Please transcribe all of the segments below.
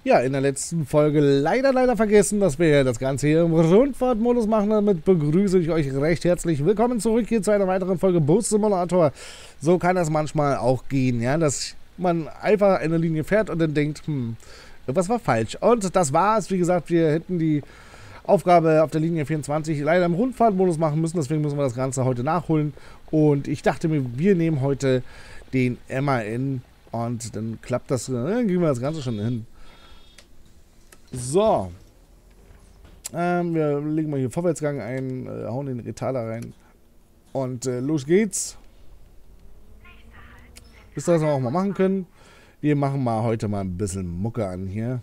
Ja, in der letzten Folge leider vergessen, dass wir das Ganze hier im Rundfahrtmodus machen. Damit begrüße ich euch recht herzlich. Willkommen zurück hier zu einer weiteren Folge Bus Simulator. So kann das manchmal auch gehen, ja, dass man einfach eine Linie fährt und dann denkt, irgendwas war falsch. Und das war's. Wie gesagt, wir hätten die Aufgabe auf der Linie 24 leider im Rundfahrtmodus machen müssen. Deswegen müssen wir das Ganze heute nachholen. Und ich dachte mir, wir nehmen heute den MAN und dann klappt das, dann kriegen wir das Ganze schon hin. So. Wir legen mal hier Vorwärtsgang ein, hauen den Retaler rein. Und los geht's. Wisst ihr, was wir auch mal machen können? Wir machen mal heute mal ein bisschen Mucke an hier.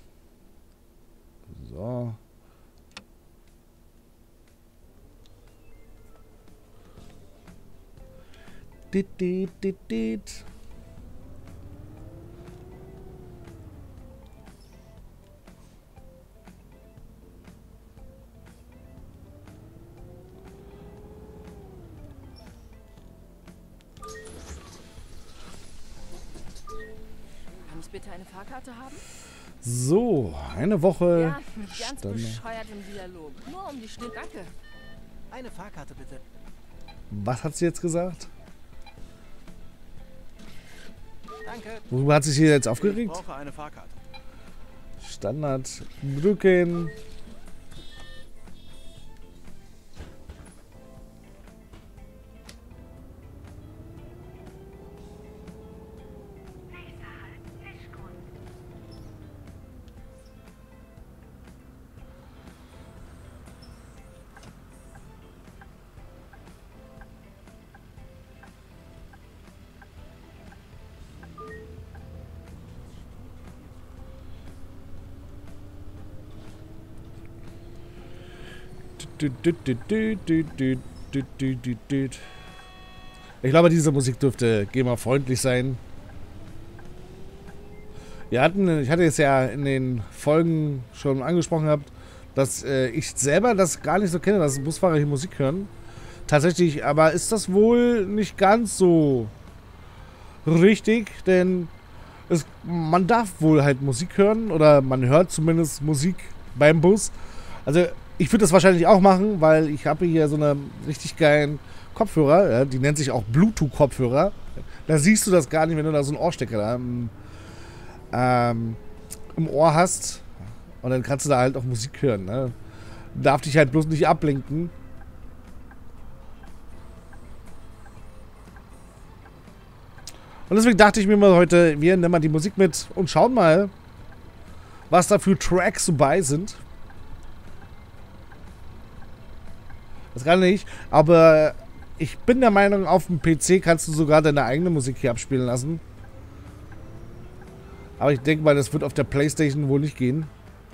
So. Dit. Kann ich bitte eine Fahrkarte haben? So, eine Woche. Ja, ganz bescheuert im Dialog. Nur um die Stunde. Danke. Eine Fahrkarte bitte. Was hat sie jetzt gesagt? Danke. Worüber hat sich hier jetzt Ich aufgeregt? brauche eine Fahrkarte. Standard drücken. Ich glaube, diese Musik dürfte GEMA-freundlich sein. Ich hatte es ja in den Folgen schon angesprochen gehabt, dass ich selber das gar nicht so kenne, dass Busfahrer hier Musik hören. Tatsächlich, aber ist das wohl nicht ganz so richtig, denn man darf wohl halt Musik hören oder man hört zumindest Musik beim Bus. Also ich würde das wahrscheinlich auch machen, weil ich habe hier so eine richtig geilen Kopfhörer, ja, die nennt sich auch Bluetooth-Kopfhörer. Da siehst du das gar nicht, wenn du da so einen Ohrstecker da im Ohr hast. Und dann kannst du da halt auch Musik hören. Ne? Darf dich halt bloß nicht ablenken. Und deswegen dachte ich mir mal heute, wir nehmen mal die Musik mit und schauen mal, was da für Tracks so bei sind. Das kann ich nicht, aber ich bin der Meinung, auf dem PC kannst du sogar deine eigene Musik hier abspielen lassen. Aber ich denke mal, das wird auf der PlayStation wohl nicht gehen.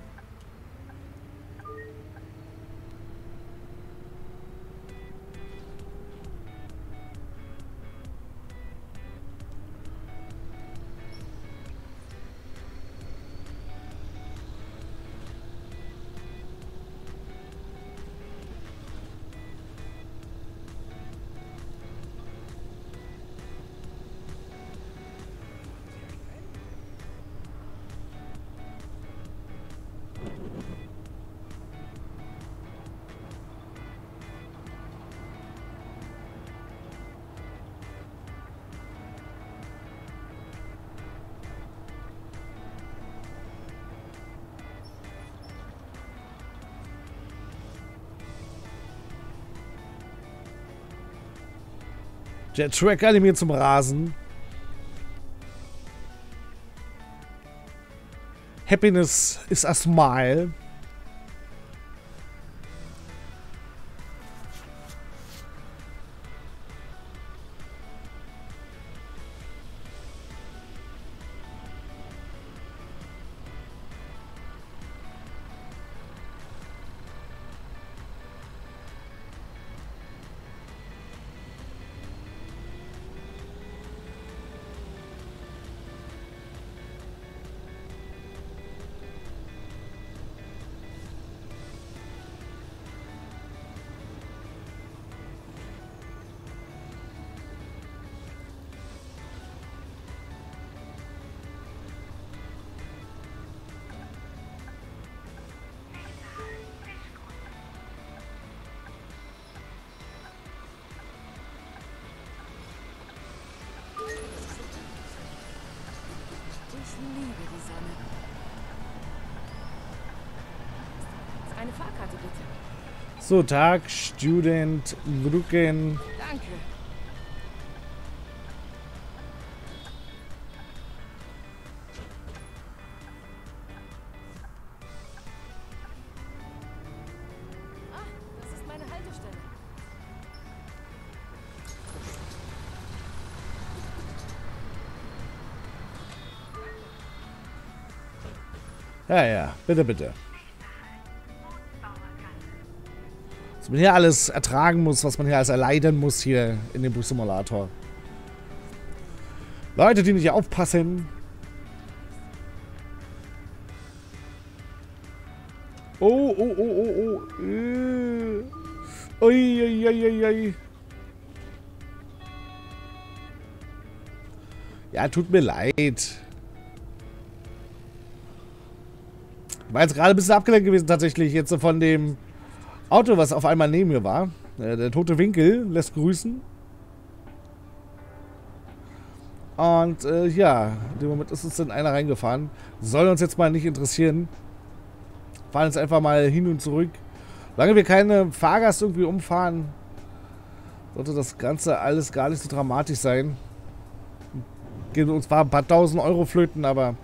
Der Track animiert zum Rasen. Happiness is a smile. So, Tag, Student, Brücken. Danke. Ah, das ist meine Haltestelle. Ja, ja, bitte, bitte. Was man hier alles ertragen muss, was man hier alles erleiden muss hier in dem Bus-Simulator. Leute, die nicht aufpassen. Oh, oh, oh, oh, oh. Ui, ui, ui, ui. Ja, tut mir leid. War jetzt gerade ein bisschen abgelenkt gewesen tatsächlich jetzt von dem Auto, was auf einmal neben mir war. Der tote Winkel lässt grüßen. Und ja, in dem Moment ist uns dann einer reingefahren. Soll uns jetzt mal nicht interessieren. Fahren jetzt einfach mal hin und zurück. Solange wir keine Fahrgast irgendwie umfahren, sollte das Ganze alles gar nicht so dramatisch sein. Geht uns zwar ein paar tausend Euro flöten, aber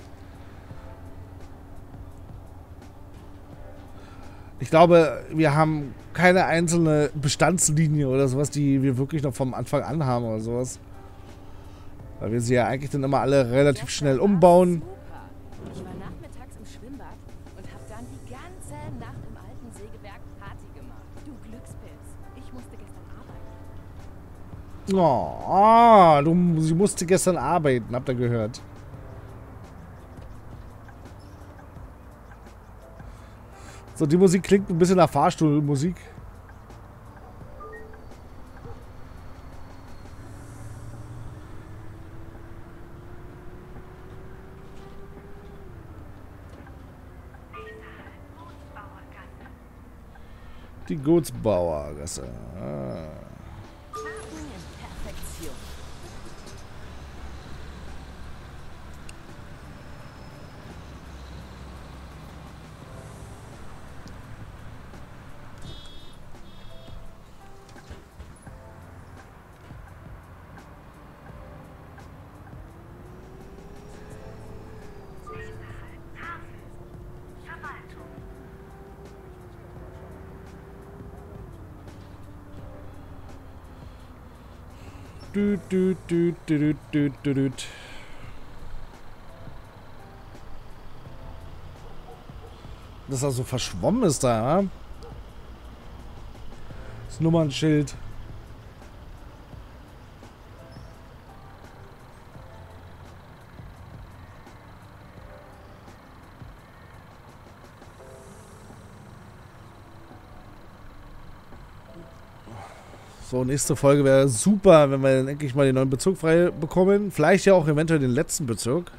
ich glaube, wir haben keine einzelne Bestandslinie oder sowas, die wir wirklich noch vom Anfang an haben oder sowas. Weil wir sie ja eigentlich dann immer alle relativ schnell umbauen. Super. Ich war nachmittags im Schwimmbad und habe dann die ganze Nacht im alten Sägewerk Party gemacht. Du Glückspilz. Ich musste gestern arbeiten. Sie musste gestern arbeiten, habt ihr gehört. So, die Musik klingt ein bisschen nach Fahrstuhlmusik. Die Gutsbauergasse. Warten in Perfektion. Düt, düt, düt, düt, düt, düt, düt. Das also verschwommen ist da, ja? Das Nummernschild. So, nächste Folge wäre super, wenn wir dann endlich mal den neuen Bezirk frei bekommen. Vielleicht ja auch eventuell den letzten Bezirk.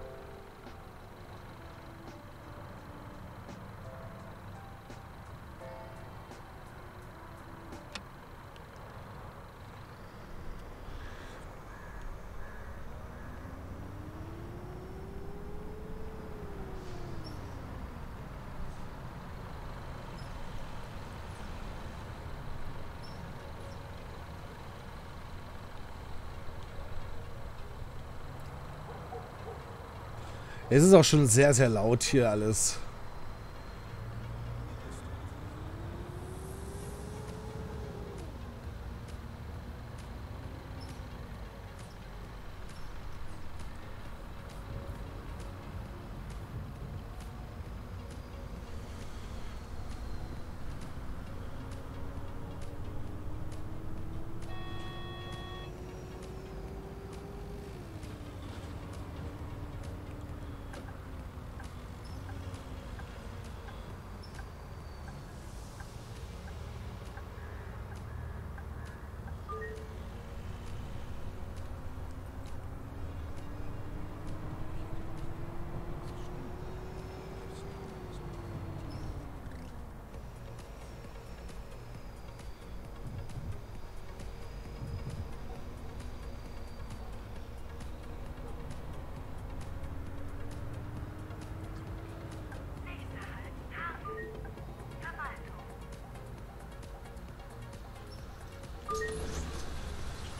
Es ist auch schon sehr, sehr laut hier alles.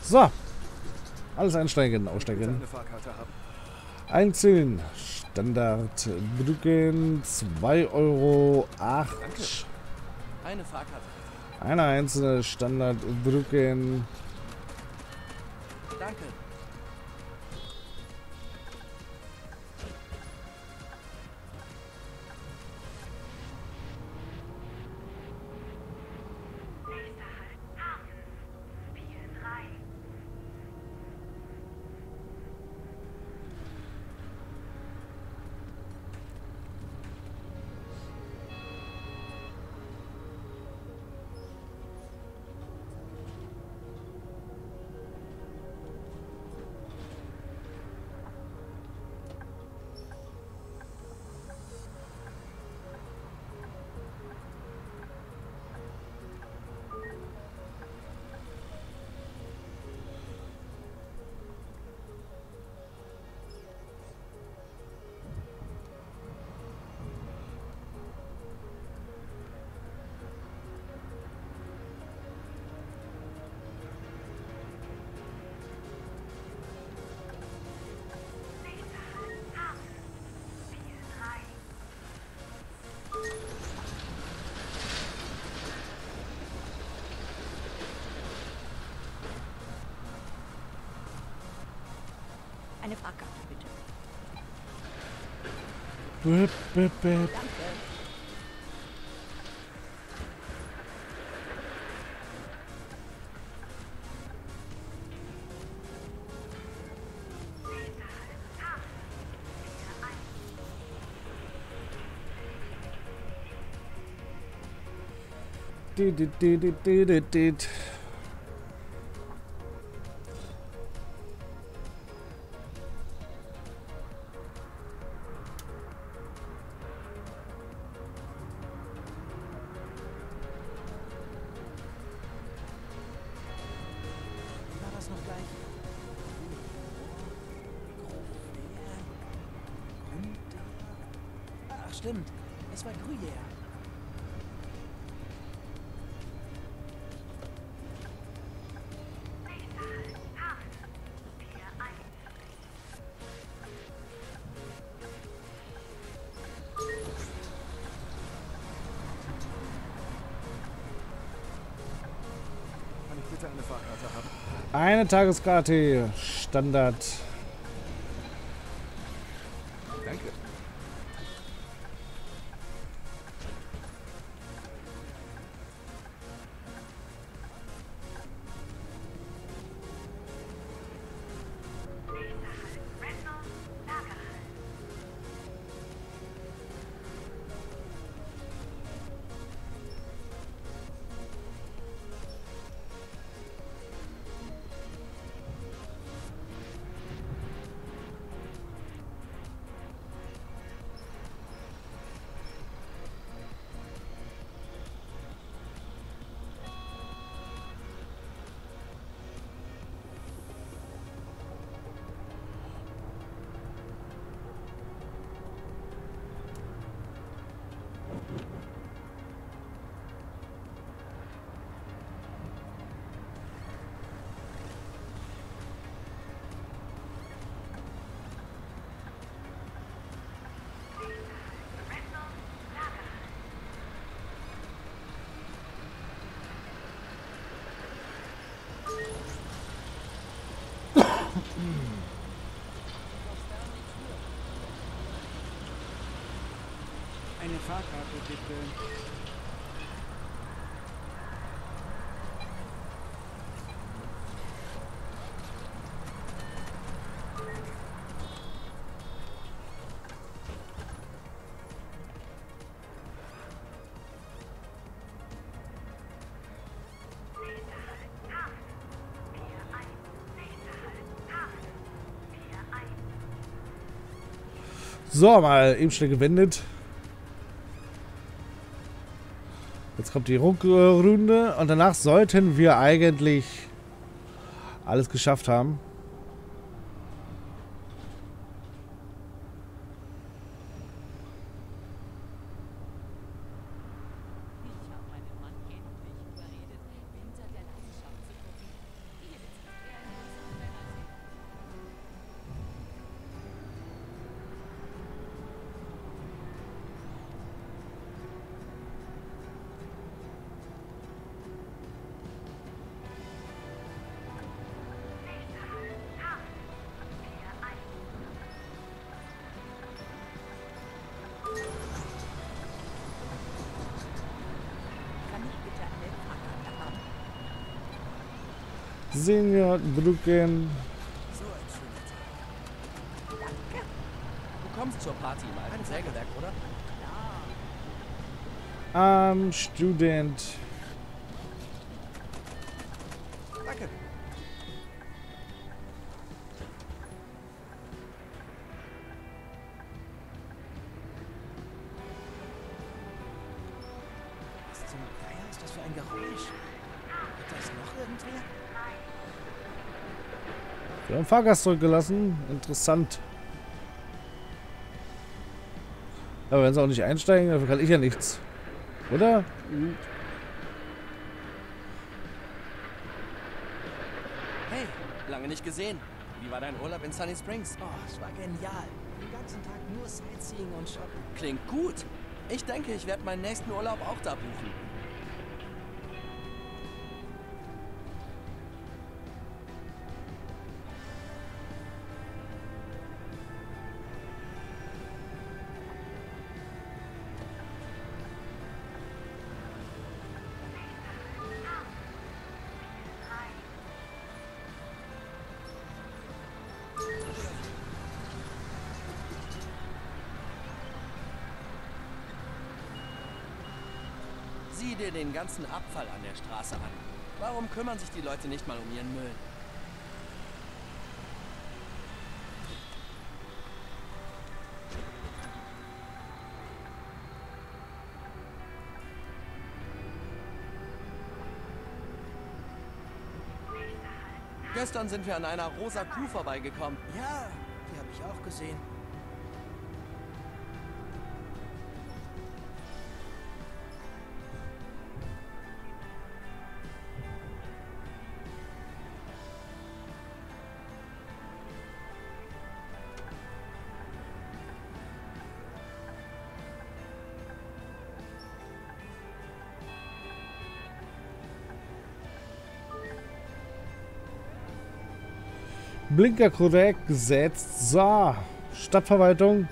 So. Alles einsteigen, Bitte aussteigen. eine Fahrkarte haben. Einzeln. Standard. Drücken 2,08 Euro. Eine Fahrkarte bitte. Eine einzelne Standard drücken. Danke. Eine Fahrkarte, bitte. Bip, bip, bip. Danke. Dit. Wie war das noch gleich? Ach stimmt, es war Gruyère. Kann ich bitte eine Fahrkarte haben? Eine Tageskarte. Standard. Danke. Eine Fahrkarte bitte. So, mal eben schnell gewendet. Jetzt kommt die Runde und danach sollten wir eigentlich alles geschafft haben. Ich habe meinen Mann endlich überredet, hinter der Leidenschaft zu gucken. Hier, Senior drücken. So ein schöner Tag. Du kommst zur Party im alten Sägewerk, oder? Student. Danke. Was zum Geier ist das für ein Geräusch? Hat das noch irgendwer? Wir haben Fahrgast zurückgelassen. Interessant. Aber wenn sie auch nicht einsteigen, dafür kann ich ja nichts. Oder? Hey, lange nicht gesehen. Wie war dein Urlaub in Sunny Springs? Oh, es war genial. Den ganzen Tag nur Sightseeing und Shoppen. Klingt gut. Ich denke, ich werde meinen nächsten Urlaub auch da buchen. Sieh dir den ganzen Abfall an der Straße an. Warum kümmern sich die Leute nicht mal um ihren Müll? Gestern sind wir an einer rosa Kuh vorbeigekommen. Ja, die habe ich auch gesehen. Blinker korrekt gesetzt. So. Stadtverwaltung.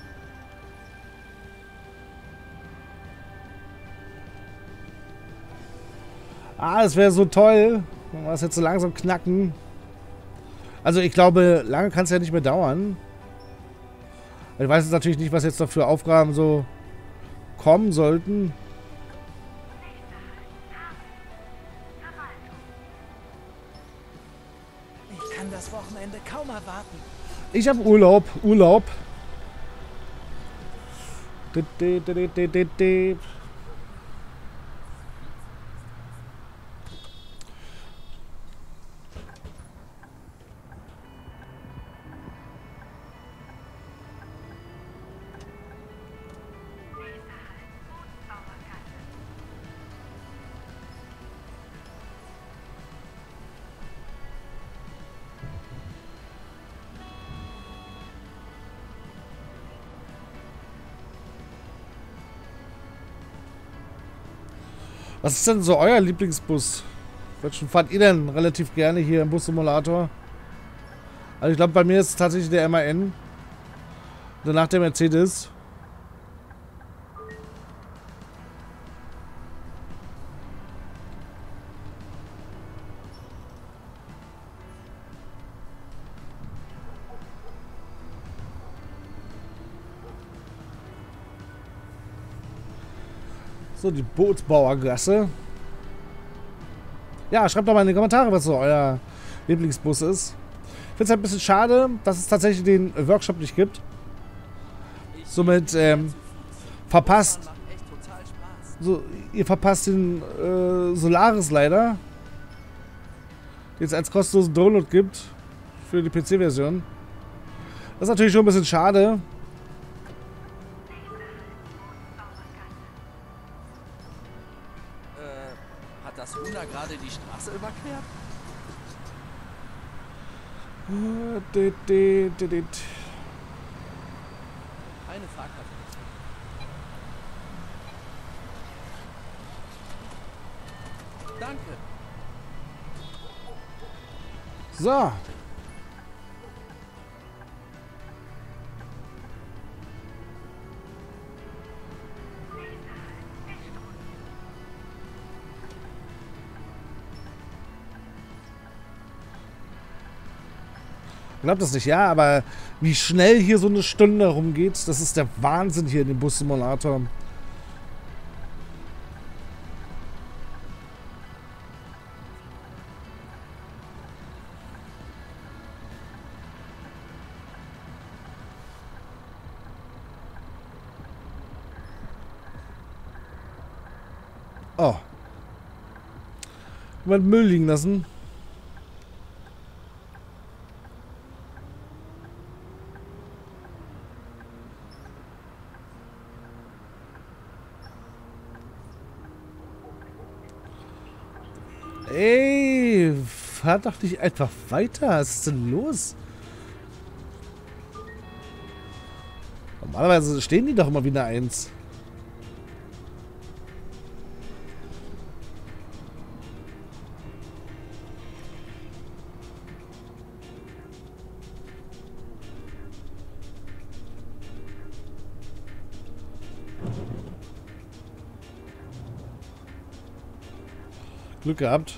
Es wäre so toll, wenn wir das jetzt so langsam knacken. Also ich glaube, lange kann es ja nicht mehr dauern. Ich weiß jetzt natürlich nicht, was jetzt noch für Aufgaben so kommen sollten. Ich kann das Wochenende kaum erwarten. Ich habe Urlaub. Was ist denn so euer Lieblingsbus? Welchen fahrt ihr denn relativ gerne hier im Bus-Simulator? Also ich glaube, bei mir ist es tatsächlich der MAN. Danach der Mercedes. So, die Bootsbauergasse. Ja, schreibt doch mal in die Kommentare, was so euer Lieblingsbus ist. Ich finde es halt ein bisschen schade, dass es tatsächlich den Workshop nicht gibt. Somit verpasst. Macht echt total Spaß. So, ihr verpasst den Solaris leider. Den es als kostenlosen Download gibt. Für die PC-Version. Das ist natürlich schon ein bisschen schade. Hat das Huhn da gerade die Straße überquert? Eine Fahrkarte. Danke. So. Glaubt das nicht, ja, aber wie schnell hier so eine Stunde rumgeht, das ist der Wahnsinn hier in dem Bus-Simulator. Oh. Mal Müll liegen lassen. Ey, fahr doch nicht einfach weiter. Was ist denn los? Normalerweise stehen die doch immer wie eine Eins. Glück gehabt.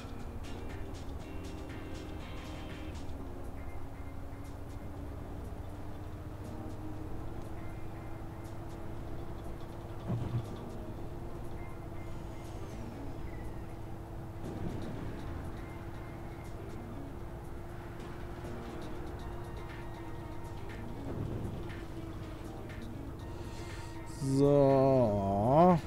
So.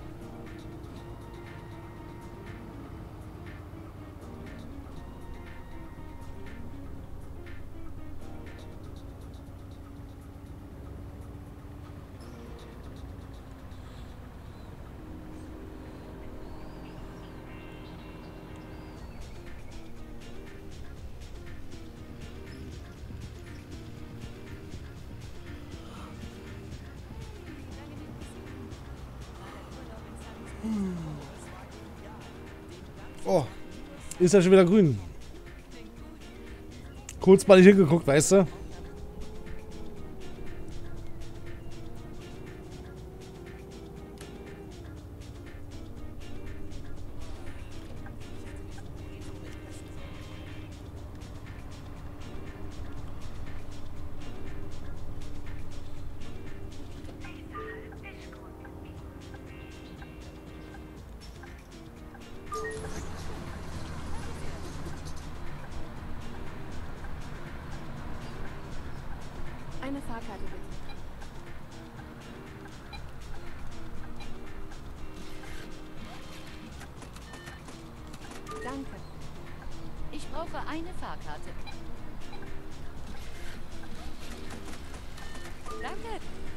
Oh, ist ja schon wieder grün. Kurz mal nicht hingeguckt, weißt du? Eine Fahrkarte bitte. Danke. Ich brauche eine Fahrkarte. Danke.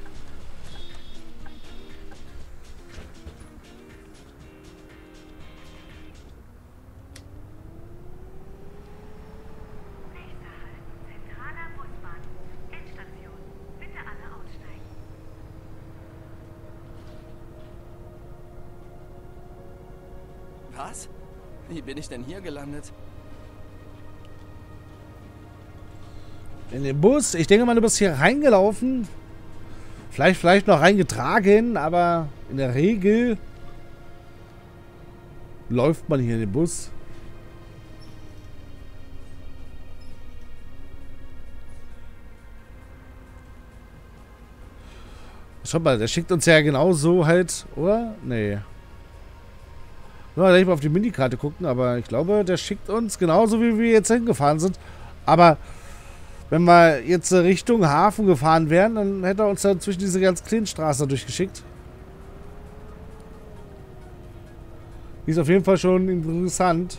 Was? Wie bin ich denn hier gelandet? In den Bus. Ich denke mal, du bist hier reingelaufen. Vielleicht noch reingetragen, aber in der Regel läuft man hier in den Bus. Schau mal, der schickt uns ja genau so halt, oder? Nee. Nur gleich mal auf die Minikarte gucken, aber ich glaube, der schickt uns genauso, wie wir jetzt hingefahren sind. Aber wenn wir jetzt Richtung Hafen gefahren wären, dann hätte er uns dann zwischen diese ganz kleinen Straßen durchgeschickt. Die ist auf jeden Fall schon interessant.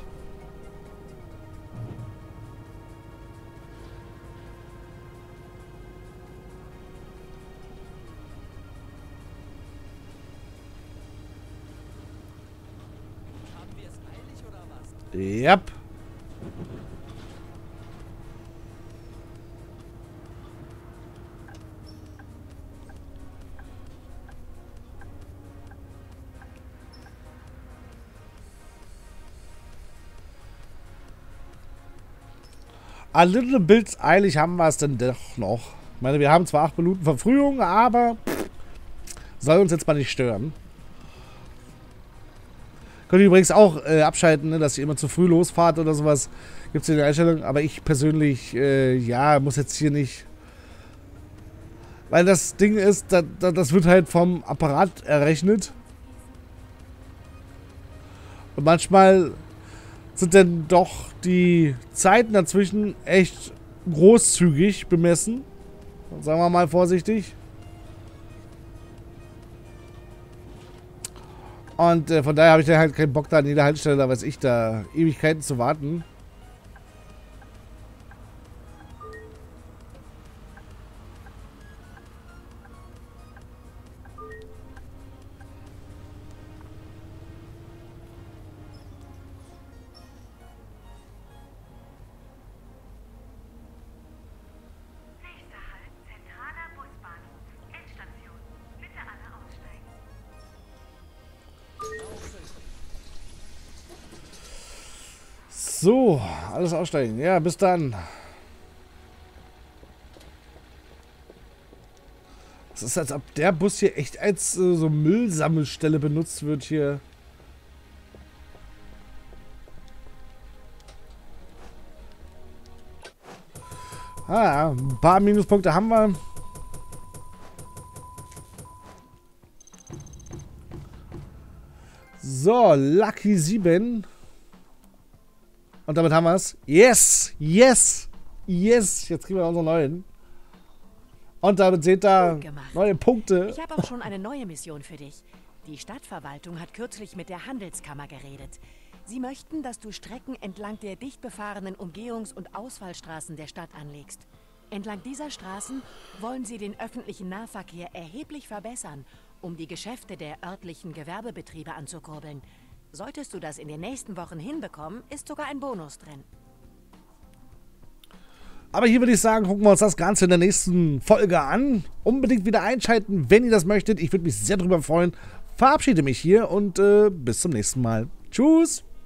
Yep. A little bit eilig haben wir es denn doch noch. Ich meine, wir haben zwar 8 Minuten Verfrühung, aber soll uns jetzt mal nicht stören. Könnt ihr übrigens auch abschalten, ne, dass ihr immer zu früh losfahrt oder sowas. Gibt es in der Einstellung. Aber ich persönlich, ja, muss jetzt hier nicht. Weil das Ding ist, das wird halt vom Apparat errechnet. Und manchmal sind dann doch die Zeiten dazwischen echt großzügig bemessen. Sagen wir mal vorsichtig. Und von daher habe ich dann halt keinen Bock, da an jeder Haltestelle, da weiß ich, da Ewigkeiten zu warten. So, alles aussteigen. Ja, bis dann. Es ist, als ob der Bus hier echt als so Müllsammelstelle benutzt wird hier. Ah, ein paar Minuspunkte haben wir. So, Lucky 7. Und damit haben wir es. Yes! Yes! Yes! Jetzt kriegen wir unsere neuen. Und damit seht ihr neue Punkte. Ich habe auch schon eine neue Mission für dich. Die Stadtverwaltung hat kürzlich mit der Handelskammer geredet. Sie möchten, dass du Strecken entlang der dicht befahrenen Umgehungs- und Ausfallstraßen der Stadt anlegst. Entlang dieser Straßen wollen sie den öffentlichen Nahverkehr erheblich verbessern, um die Geschäfte der örtlichen Gewerbebetriebe anzukurbeln. Solltest du das in den nächsten Wochen hinbekommen, ist sogar ein Bonus drin. Aber hier würde ich sagen, gucken wir uns das Ganze in der nächsten Folge an. Unbedingt wieder einschalten, wenn ihr das möchtet. Ich würde mich sehr darüber freuen. Verabschiede mich hier und bis zum nächsten Mal. Tschüss!